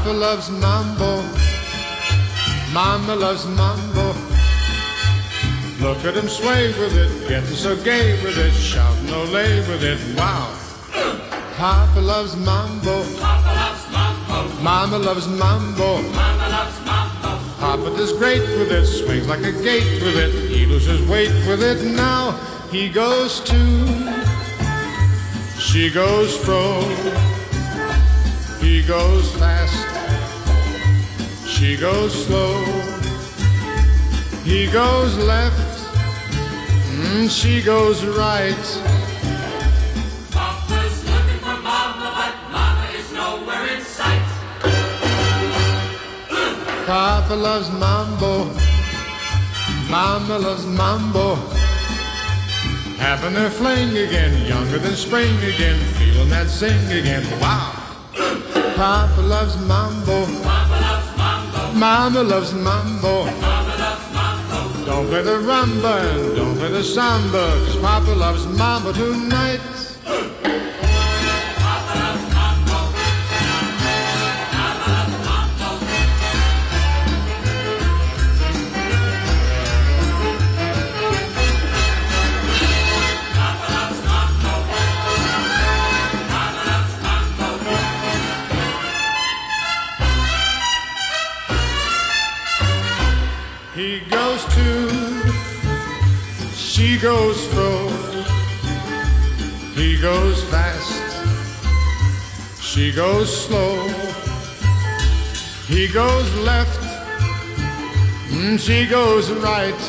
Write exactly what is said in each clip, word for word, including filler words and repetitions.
Papa loves mambo, Mama loves mambo. Look at him sway with it, getting so gay with it, shouting olé with it, wow. Papa loves mambo, Papa loves mambo, Mama loves mambo. Mama loves mambo. Papa does great with it, swings like a gate with it, he loses weight with it. Now he goes to, she goes fro, he goes fast, she goes slow, he goes left, mm, she goes right. Papa's looking for Mama, but Mama is nowhere in sight. Papa loves mambo, Mama loves mambo. Having their fling again, younger than spring again, feeling that zing again, wow. Papa loves mambo, Mama loves mambo, Mama loves mambo. Mama loves mambo. Don't play the rumba and don't play the samba, 'cause Papa loves mambo tonight. Papa loves mambo, Mama loves mambo. Papa loves mambo, Mama loves mambo. He goes to, she goes fro, he goes fast, she goes slow, he goes left, mm, she goes right.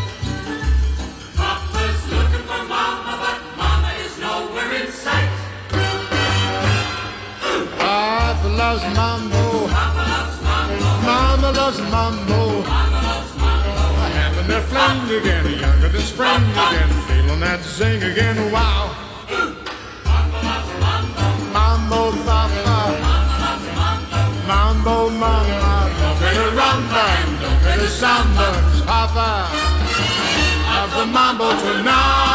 Papa's looking for Mama, but Mama is nowhere in sight. Papa loves mambo, Papa loves mambo, Mama loves mambo. Mama loves mambo. Having their fling again, younger than spring again, feeling that zing again, wow. Papa loves mambo, Mambo, Papa, Mama loves mambo. mambo, mama. Don't play the rumba and don't play the samba, 'cause Papa loves the mambo tonight.